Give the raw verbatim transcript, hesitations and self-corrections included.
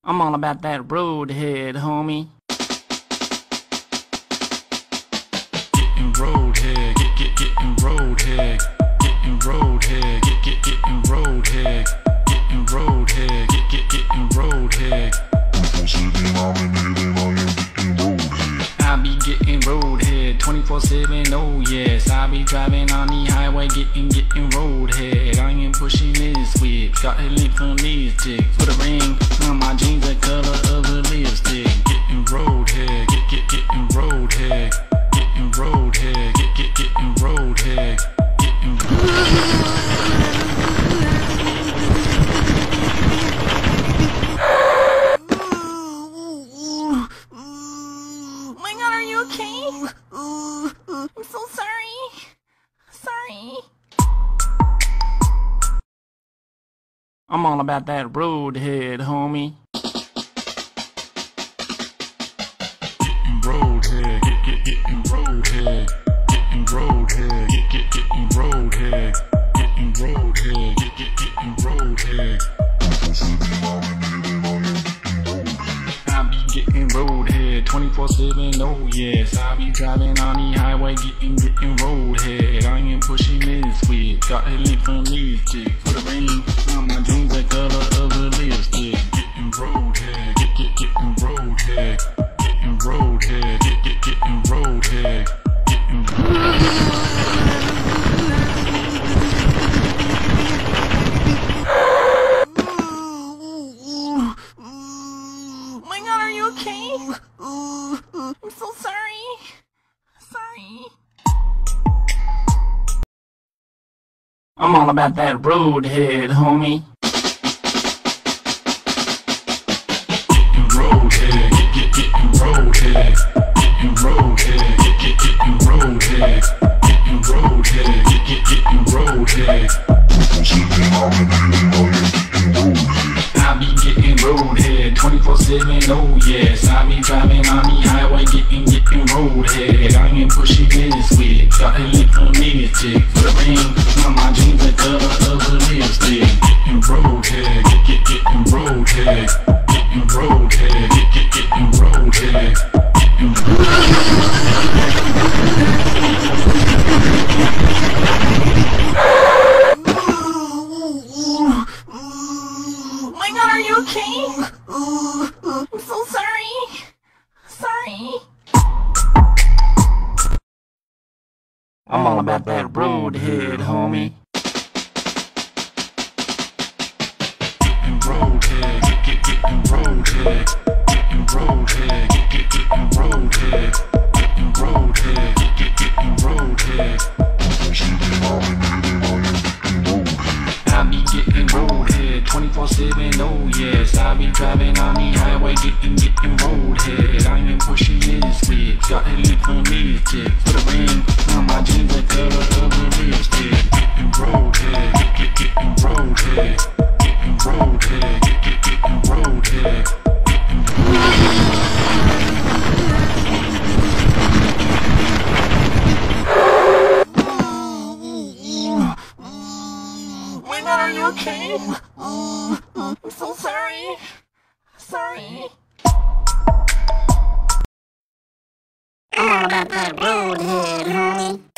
I'm all about that roadhead, homie. Getting roadhead, get get getting roadhead, getting roadhead, get get getting roadhead, getting roadhead, get get getting roadhead. I be getting roadhead twenty-four seven, oh yes. I be driving on the highway, getting, getting roadhead. I am pushing this whip, got a lip from lipstick. Put a ring on my jeans, the color of the lipstick. Getting roadhead, get, get, getting roadhead. Getting roadhead, get, get, getting roadhead. Getting My God, are you okay? I'm so sorry. Sorry. I'm all about that roadhead, homie. Getting roadhead, get, get, getting roadhead. Getting roadhead, get, get, getting roadhead. Getting roadhead, get, get, getting roadhead. I be getting roadhead twenty-four seven, oh yes. I be driving on the highway, getting, getting roadhead. I am pushing this whip, got a lip from lipstick. Put a ring on my jeans, the color of the lipstick. Getting roadhead, get, get, getting roadhead. Getting roadhead, get, get, getting roadhead. Getting My God, are you okay? I'm so sorry. Sorry. I'm all about that roadhead, homie. Getting roadhead, get, get, getting roadhead. Getting roadhead, get, get, getting roadhead. Getting roadhead, get, get, getting roadhead. I be getting roadhead twenty-four seven, oh yes. I be driving on the highway, getting, getting roadhead. I am pushing this whip, got a lip from lipstick. Put a ring on my jeans, the color of the lipstick. Getting roadhead, get, get, getting roadhead. Getting roadhead, get, get, getting roadhead. Getting My God, are you okay? I'm so sorry. Sorry. I'm all about that roadhead, homie. Getting roadhead, get, get, getting roadhead. Getting roadhead, get, get, getting roadhead. Getting roadhead, get, get, getting roadhead. I be getting roadhead twenty-four seven, oh yes. I be driving on the highway, getting, getting roadhead. I am pushing this whip, got a lip from lipstick. Put a ring on my jeans, the color of the lipstick. Getting roadhead, get, get, getting roadhead. Getting roadhead, get, get, getting roadhead. My God, are you okay? I'm so sorry. Sorry. I'm all about that roadhead, homie.